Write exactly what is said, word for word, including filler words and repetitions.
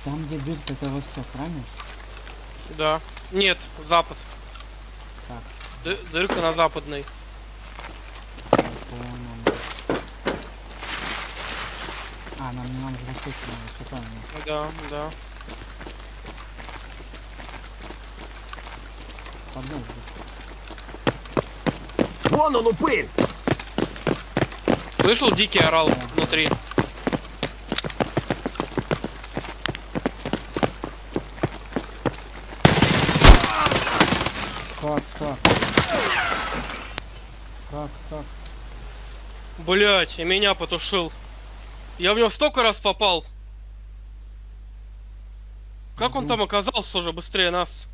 Там, где дырка, это восток, правильно? Да. Нет, запад. Так, Д дырка на западной. понял. А, нам, нам же восточно надо, все правильно. Да, да. Подожди. Вон он, упырь! Слышал, дикий орал внутри. Как, как? Как, как? Блять, и меня потушил. Я в него столько раз попал. Как он Иду. там оказался уже быстрее нас?